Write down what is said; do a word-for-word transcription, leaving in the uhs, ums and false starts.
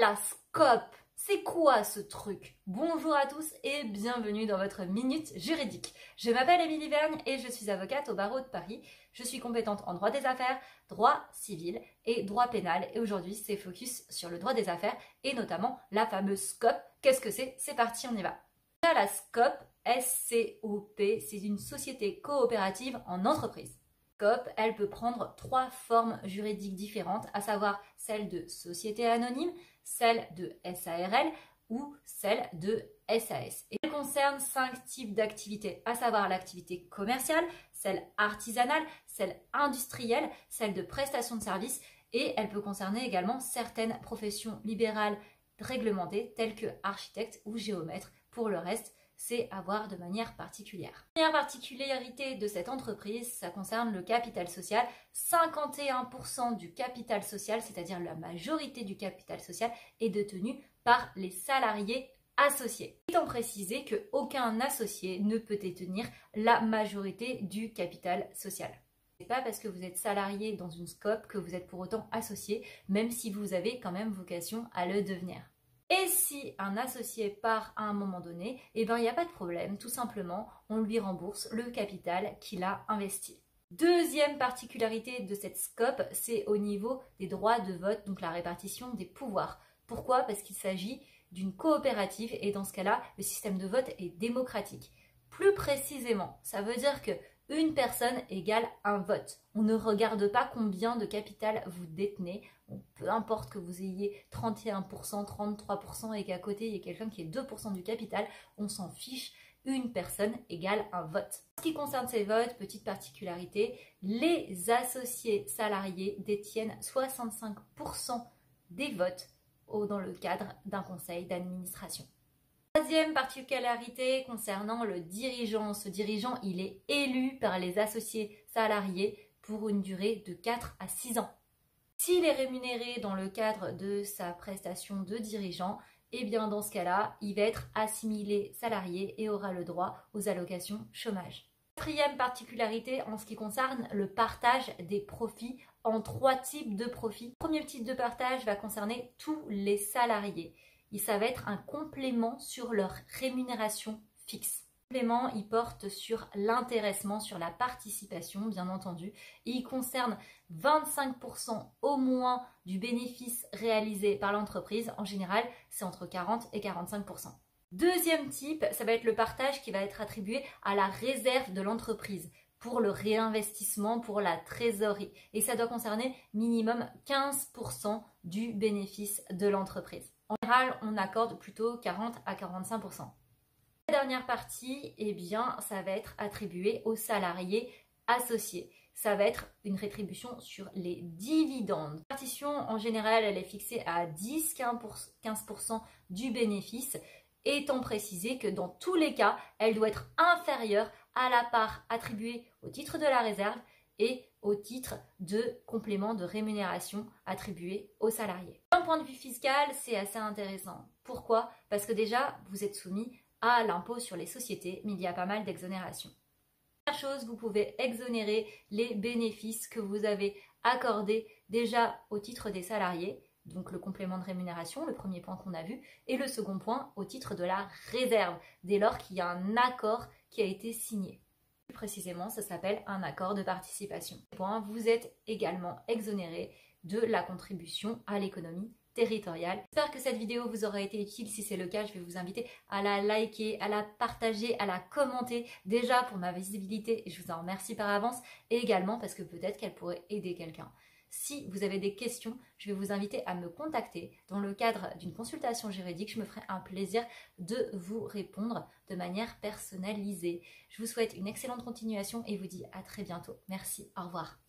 la SCOP, c'est quoi ce truc? Bonjour à tous et bienvenue dans votre Minute Juridique. Je m'appelle Émilie Vergne et je suis avocate au barreau de Paris. Je suis compétente en droit des affaires, droit civil et droit pénal. Et aujourd'hui, c'est focus sur le droit des affaires et notamment la fameuse SCOP. Qu'est-ce que c'est? C'est parti, on y va. La SCOP, S C O P, c'est une société coopérative en entreprise. SCOP, elle peut prendre trois formes juridiques différentes, à savoir celle de société anonyme, celle de S A R L ou celle de S A S. Et elle concerne cinq types d'activités, à savoir l'activité commerciale, celle artisanale, celle industrielle, celle de prestation de services et elle peut concerner également certaines professions libérales réglementées telles que architecte ou géomètre. Pour le reste, c'est à voir de manière particulière. La première particularité de cette entreprise, ça concerne le capital social. cinquante et un pour cent du capital social, c'est-à-dire la majorité du capital social, est détenu par les salariés associés. Étant précisé qu'aucun associé ne peut détenir la majorité du capital social. Ce n'est pas parce que vous êtes salarié dans une SCOP que vous êtes pour autant associé, même si vous avez quand même vocation à le devenir. Et si un associé part à un moment donné, eh ben, il n'y a pas de problème, tout simplement, on lui rembourse le capital qu'il a investi. Deuxième particularité de cette SCOP, c'est au niveau des droits de vote, donc la répartition des pouvoirs. Pourquoi? Parce qu'il s'agit d'une coopérative et dans ce cas-là, le système de vote est démocratique. Plus précisément, ça veut dire que une personne égale un vote. On ne regarde pas combien de capital vous détenez. Bon, peu importe que vous ayez trente et un pour cent, trente-trois pour cent et qu'à côté il y ait quelqu'un qui ait deux pour cent du capital, on s'en fiche. Une personne égale un vote. En ce qui concerne ces votes, petite particularité, les associés salariés détiennent soixante-cinq pour cent des votes dans le cadre d'un conseil d'administration. Troisième particularité concernant le dirigeant. Ce dirigeant, il est élu par les associés salariés pour une durée de quatre à six ans. S'il est rémunéré dans le cadre de sa prestation de dirigeant, eh bien dans ce cas-là, il va être assimilé salarié et aura le droit aux allocations chômage. Quatrième particularité en ce qui concerne le partage des profits en trois types de profits. Le premier type de partage va concerner tous les salariés. Et ça va être un complément sur leur rémunération fixe. Le complément, il porte sur l'intéressement, sur la participation, bien entendu. Et il concerne vingt-cinq pour cent au moins du bénéfice réalisé par l'entreprise. En général, c'est entre quarante et quarante-cinq pour cent. Deuxième type, ça va être le partage qui va être attribué à la réserve de l'entreprise pour le réinvestissement, pour la trésorerie. Et ça doit concerner minimum quinze pour cent du bénéfice de l'entreprise. En général, on accorde plutôt quarante à quarante-cinq pour cent. La dernière partie, eh bien, ça va être attribué aux salariés associés. Ça va être une rétribution sur les dividendes. La répartition, en général, elle est fixée à dix à quinze pour cent du bénéfice, étant précisé que dans tous les cas, elle doit être inférieure à la part attribuée au titre de la réserve et au titre de complément de rémunération attribué aux salariés. D'un point de vue fiscal, c'est assez intéressant. Pourquoi? Parce que déjà, vous êtes soumis à l'impôt sur les sociétés, mais il y a pas mal d'exonérations. Première chose, vous pouvez exonérer les bénéfices que vous avez accordés déjà au titre des salariés, donc le complément de rémunération, le premier point qu'on a vu, et le second point au titre de la réserve, dès lors qu'il y a un accord qui a été signé. Plus précisément, ça s'appelle un accord de participation. Vous êtes également exonéré de la contribution à l'économie territoriale. J'espère que cette vidéo vous aura été utile. Si c'est le cas, je vais vous inviter à la liker, à la partager, à la commenter. Déjà pour ma visibilité, et je vous en remercie par avance, et également parce que peut-être qu'elle pourrait aider quelqu'un. Si vous avez des questions, je vais vous inviter à me contacter dans le cadre d'une consultation juridique. Je me ferai un plaisir de vous répondre de manière personnalisée. Je vous souhaite une excellente continuation et vous dis à très bientôt. Merci, au revoir.